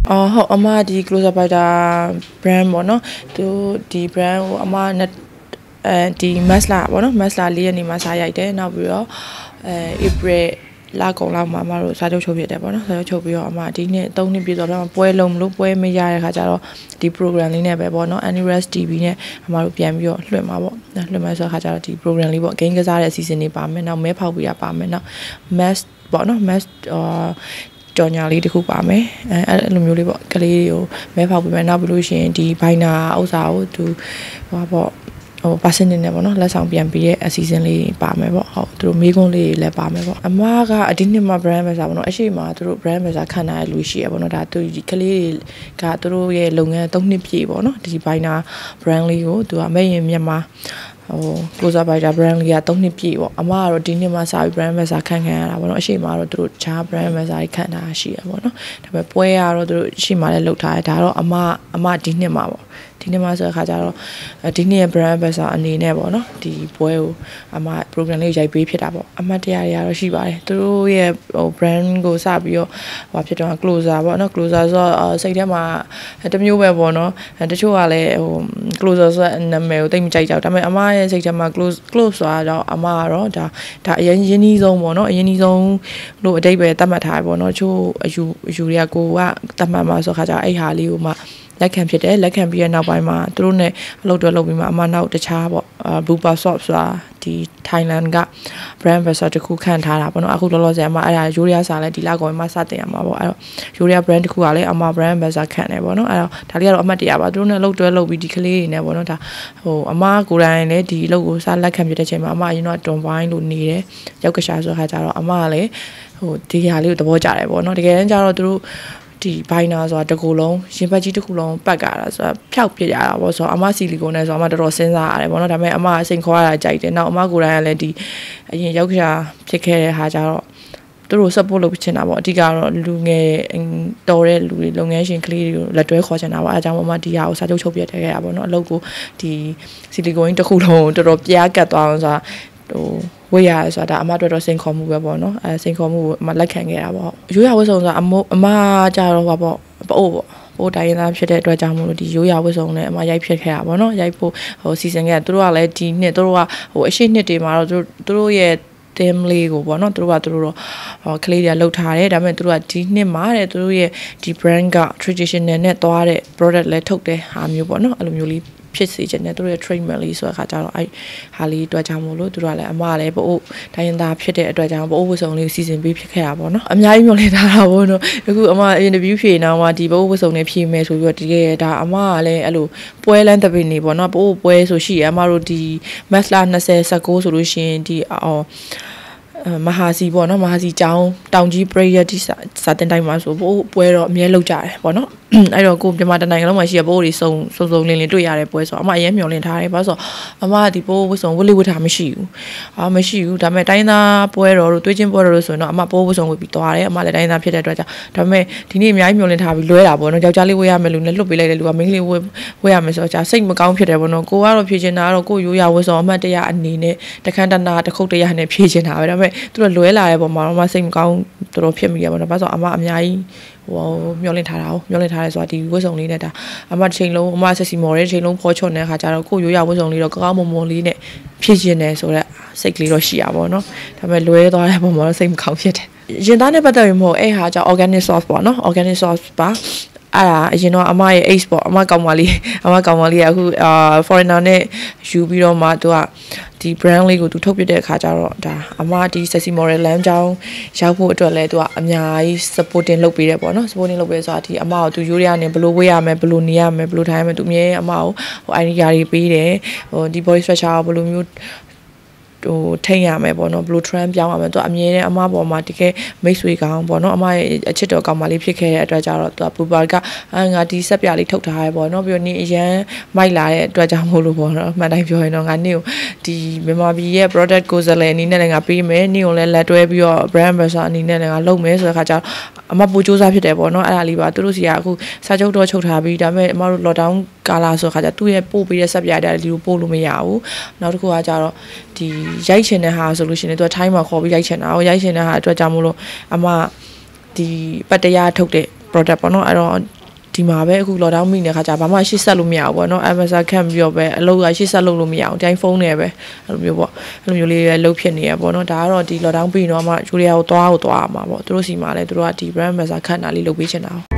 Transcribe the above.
ဟုတ်အမဒီ closer fighter brand ပေါ့နော်သူဒီ brand ကိုအမနဲ့ဒီ masla ပေါ့နော် masla 4ရက်နေမှာစားရိုက်တယ်နောက်ပြီးတော့April လာကုန်လောက်မှာအမတို့စားချုပ်ချုပ်ဖြစ်တယ်ပေါ့နော်စားချုပ်ချုပ်ပြီးတော့အမဒီနေ့3နှစ်ပြည့်တော့ပွဲလုံးမလို့ပွဲမရတဲ့ခါကျတော့ဒီ program လေးနဲ့ပဲပေါ့နော် Anurest TV နဲ့အမတို့ပြန်ပြီးတော့လွှင့်မှာပေါ့လွှင့်မှာဆိုတော့ခါကျတော့ဒီ program လေးပေါ့ game ကစားတဲ့ season တွေပါမယ်နောက်မဲဖောက်ပြီးရပါမယ်နောက် mass ပေါ့နော် mass ကြော်ညာလေးတစ်ခုပါမယ်အဲ့လိုမျိုးလေးပေါ့ကလေးတွေကိုမဲဖောက်ပြီးမယ်နောက်ပြီးလို့ရှိရင်ဒီဘိုင်နာဥစ္စာကိုသူဟိုပေါ့percent နဲ့ပေါ့နော်လက်ဆောင်ပြန်ပြီးရဲ့အစီအစဉ်လေးပါမယ်ပေါ့ဟုတ်သူတို့မေးခွန်းလေးလည်းပါမယ်ပေါ့အမကအဒီနှစ်မှာ brand ambassador ပေါ့နော်အရှိမသူတို့ brand ambassador ခံထားရလူရှိရပေါ့နော်ဒါသူကလေးတွေကသူတို့ရဲ့လုပ်ငန်း3နှစ်ပြည့်ပေါ့နော်ဒီဘိုင်နာ brand လေးကိုသူကမဲ့ရင်မြန်မာcloser fighter brand လေးက3နှစ်ပြည့်ပေါ့အမကတော့ဒီနှစ်မှာစာပြီး brand ambassador ခံရတာပေါ့နော်အရှိမကတော့သူတို့ခြား brand ambassador ခံထားတာရှိရပေါ့နော်ဒါပေမဲ့ပွဲကတော့သူတို့ရှိမှလည်းလုပ်ထားတယ်ဒါတော့အမဒီနှစ်မှာပေါ့ဒီနေ့မှဆိုတဲ့ခါကျတော့ဒီနေ့ရဲ့ brand ambassador အနေနဲ့ပေါ့နော်ဒီပွဲကိုအမ program လေးရိုက်ပေးဖြစ်တာပေါ့အမတရားတွေကတော့ရှိပါတယ်သူတို့ရဲ့brand ကိုစပြီးတော့ဟိုဖြစ်တော့ closer ပေါ့နော် closer ဆိုတော့စိတ်ထဲမှာတမျိုးပဲပေါ့နော်တချို့ကလည်းcloser ဆိုတဲ့နာမည်ကိုတိတ်မကြိုက်ကြဘူးဒါပေမဲ့အမရဲ့စိတ်ထဲမှာ close ဆိုတာတော့အမကတော့ဒါအရင်ရင်းနှီးဆုံးပေါ့နော်အရင်နှီးဆုံးလို့အတိတ်ပဲသတ်မှတ်ထားပေါ့နော်တချို့အယူတွေကကိုကသတ်မှတ်မှာဆိုခါကျအဲ့ဟာလေးကိုမှလက်ခံဖြစ်တယ်လက်ခံပြီးရနောက်ပိုင်းမှာသူတို့ ਨੇ အလုပ်တွေလုပ်ပြီးမှအမနောက်တခြားပေါ့Bupa Shop ဆိုတာဒီ Thailand က brand ambassador တခုခန့်ထားတာပေါ့နော်အခုလောလောဆယ်အမအဲ့ဒါရိုးရစာလဲဒီလောက်ကိုမှစတင်ရမှာပေါ့အဲ့တော့ရိုးရ brand တခုကလည်းအမ brand ambassador ခန့်တယ်ပေါ့နော်အဲ့တော့ဒါလေးကတော့အမှတ်တရပါသူတို့ ਨੇ လုပ်တွဲလုပ်ပြီးဒီကလေးတွေ ਨੇ ပေါ့နော်ဒါအမကိုယ်တိုင်လည်းဒီအလုပ်ကိုစလက်ခံဖြစ်တဲ့ချိန်မှာအမအရင်တော့တွန်ဝိုင်းလို့နေတယ်ရောက်ကရှာဆိုတဲ့ခါကျတော့အမကလည်းဒီဟာလေးကိုသဘောကျတယ်ပေါ့နော်တကယ်တမ်းကျတော့သူတို့ဒီဘိုင်နာဆိုတာတကူလုံးရင်ဘတ်ကြီးတကူလုံးပတ်ကြတာဆိုတာဖျောက်ပြရတာပေါ့ဆိုတော့အမဆီလီကွန်နဲ့ဆိုတော့အမတော်တော်စဉ်းစားရတယ်ပေါ့နော်ဒါပေမဲ့အမအစိန်ခေါ်ရတာကြိုက်တယ်နောက်အမကိုယ်တိုင်ကလည်းဒီအရင်ရောက်ရှာဖြစ်ခဲ့တဲ့ဟာကြတော့သူတို့ support လုပ်ချင်တာပေါ့အဓိကတော့လူငယ်တော်တဲ့လူတွေလုပ်ငန်းရှင်ကလေးတွေကိုလက်တွဲခေါ်ချင်တာပေါ့အဲအကြောင်းမှဒီဟာကိုစာချုပ်ချုပ်ပြထည့်ခဲ့တာပေါ့နော်အလုပ်ကိုဒီဆီလီကွန်တကူလုံးတော်တော်ပြားကတ်သွားအောင်ဆိုတာဝေးရဆိုတာအမတော်တော်စိန်ခေါ်မှုပဲပေါ့နော်အဲစိန်ခေါ်မှုကိုအမလက်ခံခဲ့တာပေါ့ရိုးရဝတ်စုံဆိုတာအမကြတော့ပါပေါ့ပို့တိုင်းရင်းသားဖြစ်တဲ့အတွက်ကြောင့်မို့လို့ဒီရိုးရဝတ်စုံနဲ့အမရိုက်ဖြစ်ခဲ့တာပေါ့နော်ရိုက်ဖို့စီစဉ်ခဲ့တာသူတို့ကလည်းဒီနှစ်သူတို့ကအရှိနှစ်တွေမှာတော့သူတို့ရဲ့team လေးကိုပေါ့နော်သူတို့တော့ကလေးတွေကလှုပ်ထားတယ်ဒါပေမဲ့သူတို့ကဒီနှစ်မှာတဲ့သူတို့ရဲ့ဒီ brand က traditional နဲ့သွားတဲ့ product လဲထုတ်တဲ့ဟာမျိုးပေါ့နော်အဲ့လိုမျိုးလေးဖြစ်စေချင်တယ်သူတို့ရဲ့ treatment လေးဆိုတဲ့ခါကျတော့အဲ့ဟာလေးအတွက်ကြောင့်မို့လို့သူတို့ကလည်းအမလည်းပို့တိုင်းရင်းသားဖြစ်တဲ့အတွက်ကြောင့်ပို့ဝတ်စုံလေးစီစဉ်ပေးဖြစ်ခဲ့တာပေါ့နော်အများကြီးမျှော်လင့်ထားတာပေါ့နော်အခုအမ interview ဖြေနေတော့ဒီပို့ဝတ်စုံလေးဖြေမယ်ဆိုပြီးတော့ဒီကဒါအမကလည်းအဲ့လိုပွဲလန်းတပင်းနေပေါ့နော်ပို့ပွဲဆိုရှိရအမတို့ဒီ match 20 19ဆိုလို့ရှိရင်ဒီမဟာစီပေါ့နော်မဟာစီကျောင်းတောင်ကြီးပရိယတ်ဒီစာတင်တိုင်းမှာဆိုပွဲတော့အမြဲလောက်ကြတယ်ပေါ့နော်အဲ့တော့ကိုမြန်မာတနိုင်ငံလုံးမှာရှိရပိုးတွေစုံလင်းတွေ့ရတဲ့ပွဲဆိုအမအရင်မျှော်လင့်ထားတယ်ဘာလို့ဆိုအမဒီပိုးဝတ်စုံဝတ်လေးဝတ်ထားမရှိဘူးမရှိဘူးဒါပေမဲ့တိုင်းသားပွဲတော်တို့တွေးချင်းပွဲတော်တို့ဆိုရင်တော့အမပိုးဝတ်စုံဝတ်ပြီးသွားတယ်အမလည်းတိုင်းသားဖြစ်တဲ့အတွက်ကြောင့်ဒါပေမဲ့ဒီနေ့အများကြီးမျှော်လင့်ထားပြီးလွဲတာပေါ့နော်ယောက်ျားလေးဝတ်ရမယ်လို့လည်းလွတ်ပေးလိုက်တယ်လူကမိန်းကလေးဝတ်ရမယ်ဆိုတော့ကြာစိတ်မကောင်းဖြစ်တယ်ပေါ့နော်ကိုကတော့ဖြေချင်တာကတော့ကိုရိုးရဝတ်စုံအမှတ်တရအနေနဲ့တခန်းတနာတစ်ခုတ်တရနဲ့ဖြေချင်တာပဲဒါပေမဲ့သူတို့လွဲလာတဲ့ပုံမှာတော့မစိတ်မကောင်းတော်ဖြစ်မိရပါတော့ဘာလို့အမအများကြီးမျောလင့်ထားတာမျောလင့်ထားတယ်ဆိုတာဒီဝတ်စုံလေးနဲ့ဒါအမတစ်ချိန်လုံးအမဆက်စီမော်တဲ့ချိန်လုံးဖောချွန်တဲ့ခါကျတော့ကိုရိုးရဝတ်စုံလေးတော့ကောင်းမွန်လေးနဲ့ဖြည့်ကျင်တယ်ဆိုတော့စိတ်ကလေးတော့ရှိရပါတော့ဒါပေမဲ့လွဲသွားတဲ့ပုံမှာတော့စိတ်မကောင်းဖြစ်တယ်ရင်သားနဲ့ပတ်သက်ပြီးမဟုတ်အဲ့ဟာကြောင့် organic sauce ပေါ့နော် organic sauce ပါအဲ့ဒါအရင်တော့အမရဲ့ ace ပေါ့အမကောင်မလေးကအခုforeigner နဲ့ယူပြီးတော့မှသူကဒီ brand လေးကိုသူထုတ်ပြတဲ့အခါကျတော့ဒါအမဒီ sexy model လမ်းကြောင်းရောက်ဖို့အတွက်လဲသူကအများကြီး supporting လုပ်ပေးတယ်ပေါ့နော် supporting လုပ်ပေးဆိုတာဒီအမကိုသူရိုးရနေဘယ်လိုဝေးရမယ်ဘယ်လိုနေရမယ်ဘယ်လိုထိုင်ရမယ်သူအမြဲအမကိုidea တွေပေးတယ်ဒီ body structure ကိုဘယ်လိုမျိုးထိန်ရမယ်ပေါ့နော်ဘယ်လို trend ပြောင်းရမယ်သူအမြဲတမ်းအမပေါ်မှာတကယ်မိတ်ဆွေကောင်းပေါ့နော်အမရဲ့အချစ်တော်ကောင်းမလေးဖြစ်ခဲ့တဲ့အတွက်ကြတော့သူကပူပါကငါဒီဆက်ပြလေးထုတ်ထားရဲပေါ့နော်ပြီးတော့နေအရန်မိုက်လာတဲ့အတွက်ကြောင့်မို့လို့ပေါ့နော်အမှန်တိုင်းပြောရင်တော့ငါနေကိုဒီမြန်မာပြည်ရဲ့ product ကိုယ်စားလှယ်အနေနဲ့လည်းငါပေးမယ်နေကိုလည်းလက်တွဲပြီးတော့ brand ambassador အနေနဲ့လည်းငါလုပ်မယ်ဆိုတဲ့ခါကျတော့အမပူစူးစမ်းဖြစ်တယ်ပေါ့နော်အဲ့ဒါလေးပါသူတို့စီကအခုစာချုပ်တော့ချုပ်ထားပြီးဒါပေမဲ့အမတို့ lockdown ကာလာဆိုခါကျသူ့ရဲ့ပို့ပေးတဲ့ဆက်ပြတဲ့ဒီကိုပို့လို့မရဘူးနောက်တစ်ခုကကြတော့ဒီရိုက်ချင်တဲ့ဟာဆိုလို့ရှိရင်သူက time မှာခေါ်ပြီးရိုက်ချင်တာရိုက်ချင်တဲ့ဟာအတွက်ကြောင့်မို့လို့အမဒီပတ်တရားထုတ်တဲ့ product ပေါ့နော်အဲ့တော့ဒီမှာပဲအခု lockdown မိနေတဲ့ခါကျဘာမှရှေ့ဆက်လို့မရဘူးပေါ့နော် Amazon ခန့်ပြီးတော့ပဲအလုပ်ကရှေ့ဆက်လုပ်လို့မရအောင်တိုင်းဖုန်းနဲ့ပဲအဲ့လိုမျိုးပေါ့အဲ့လိုမျိုးလေးလည်းလုပ်ဖြစ်နေရပေါ့နော်ဒါကတော့ဒီ lockdown ပြီးတော့မှဂျူလီယာကိုသွားမှာပေါ့သူတို့စီမှာလည်းသူတို့ကဒီ brand ambassador ခန့်တာလေးလုပ်ပေးချင်တာ